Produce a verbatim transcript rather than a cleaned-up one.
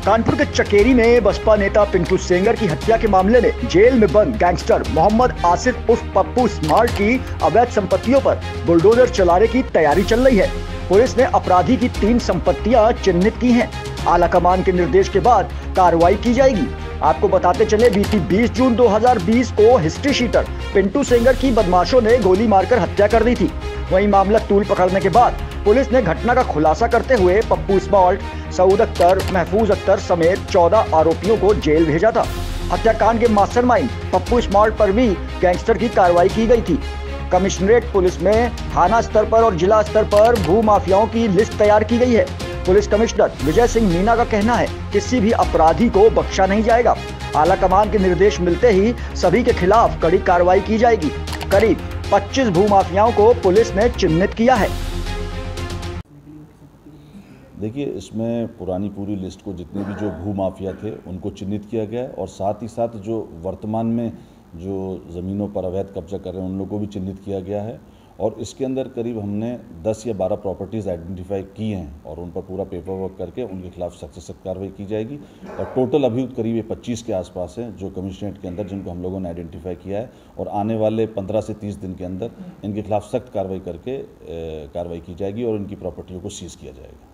कानपुर के चकेरी में बसपा नेता पिंटू सेंगर की हत्या के मामले में जेल में बंद गैंगस्टर मोहम्मद आसिफ उर्फ पप्पू स्मार्ट की अवैध संपत्तियों पर बुलडोजर चलाने की तैयारी चल रही है। पुलिस ने अपराधी की तीन संपत्तियां चिन्हित की हैं। आला कमान के निर्देश के बाद कार्रवाई की जाएगी। आपको बताते चले, बीती बीस जून दो हज़ार बीस को हिस्ट्री शीटर पिंटू सेंगर की बदमाशों ने गोली मारकर हत्या कर दी थी। वहीं मामला तूल पकड़ने के बाद पुलिस ने घटना का खुलासा करते हुए पप्पू स्मार्ट, सऊद अख्तर, महफूज अख्तर समेत चौदह आरोपियों को जेल भेजा था। हत्याकांड के मास्टरमाइंड पप्पू स्मार्ट पर भी गैंगस्टर की कार्रवाई की गई थी। कमिश्नरेट पुलिस में थाना स्तर पर और जिला स्तर पर भू माफियाओं की लिस्ट तैयार की गई है। पुलिस कमिश्नर विजय सिंह मीना का कहना है, किसी भी अपराधी को बख्शा नहीं जाएगा। आला कमान के निर्देश मिलते ही सभी के खिलाफ कड़ी कार्रवाई की जाएगी। करीब पच्चीस भू माफियाओं को पुलिस ने चिन्हित किया है। देखिए, इसमें पुरानी पूरी लिस्ट को जितने भी जो भू माफिया थे उनको चिन्हित किया गया है और साथ ही साथ जो वर्तमान में जो ज़मीनों पर अवैध कब्जा कर रहे हैं उन लोगों को भी चिन्हित किया गया है। और इसके अंदर करीब हमने दस या बारह प्रॉपर्टीज़ आइडेंटिफाई की हैं और उन पर पूरा पेपर वर्क करके उनके खिलाफ सख्त से सख्त कार्रवाई की जाएगी। और टोटल अभी करीब ये पच्चीस के आसपास हैं जो कमिश्नरेट के अंदर जिनको हम लोगों ने आइडेंटिफाई किया है और आने वाले पंद्रह से तीस दिन के अंदर इनके खिलाफ सख्त कार्रवाई करके कार्रवाई की जाएगी और इनकी प्रॉपर्टियों को सीज़ किया जाएगा।